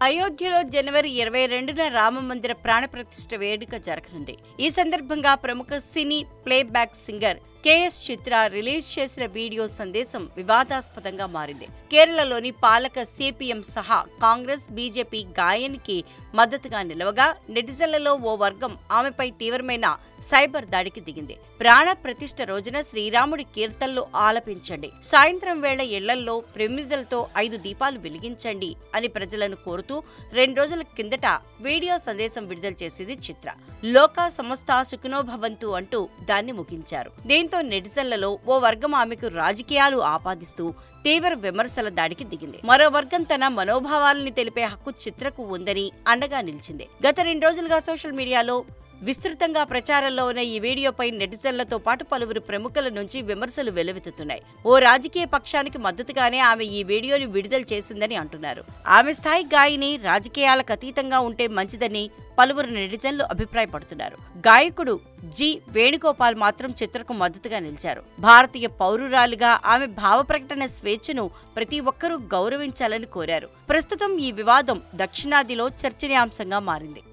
అయోధ్యలో జనవరి 22న రామమందిర ప్రాణప్రతిష్ఠ వేడుక జరగనుంది. ఈ సందర్భంగా ప్రముఖ సినీ playback singer KS Chithra release చేసిన వీడియో సందేశం వివాదాస్పదంగా మారింది. కేరళలోని పాలక సిపిఎం సహా కాంగ్రెస్, బీజేపీ గాయనికి మద్దతుగా నిలవగా నెటిజన్లలో ఓ వర్గం ఆమెపై తీవ్రమైన సైబర్ దాడికి దిగింది. ప్రాణ ప్రతిష్ఠ రోజున శ్రీరాముడి కీర్తనలు ఆలపించండి, సాయంత్రం వేళ ఇళ్లల్లో ప్రమిదలతో 5 దీపాలు వెలిగించండి అని ప్రజలను కోరుతూ 2 రోజుల కిందట వీడియో సందేశం విడుదల చేసింది చిత్ర. లోకా సమస్త సుఖినోభవంతు అంటూ దాన్ని ముగించారు. దీంతో నెటిజన్లలో ఓ వర్గం ఆమెకు రాజకీయాలు ఆపాదిస్తూ తీవ్ర విమర్శల దాడికి దిగింది. మరో వర్గం తన మనోభావాలని తెలిపే హక్కు చిత్రకు ఉందని అండగా నిలిచింది. గత 2 రోజులుగా సోషల్ మీడియాలో విస్తృతంగా ప్రచారంలో ఉన్న ఈ వీడియోపై నెటిజన్లతో పాటు పలువురు ప్రముఖుల నుంచి విమర్శలు వెల్లువెత్తుతున్నాయి. ఓ రాజకీయ పక్షానికి మద్దతుగానే ఆమె ఈ వీడియోని విడుదల చేసిందని అంటున్నారు. ఆమె స్థాయి గాయని రాజకీయాలకు అతీతంగా ఉంటే మంచిదని పలువురు నెటిజన్లు అభిప్రాయపడుతున్నారు. గాయకుడు జి వేణుగోపాల్ మాత్రం చిత్రకు మద్దతుగా నిలిచారు. భారతీయ పౌరురాలుగా ఆమె భావ ప్రకటన స్వేచ్ఛను ప్రతి ఒక్కరూ గౌరవించాలని కోరారు. ప్రస్తుతం ఈ వివాదం దక్షిణాదిలో చర్చనీయాంశంగా మారింది.